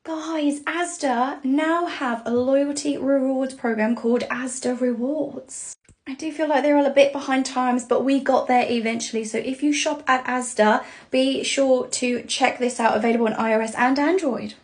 Guys, Asda now have a loyalty rewards program called Asda Rewards. I do feel like they're all a bit behind times, but we got there eventually. So if you shop at Asda, be sure to check this out, available on iOS and Android.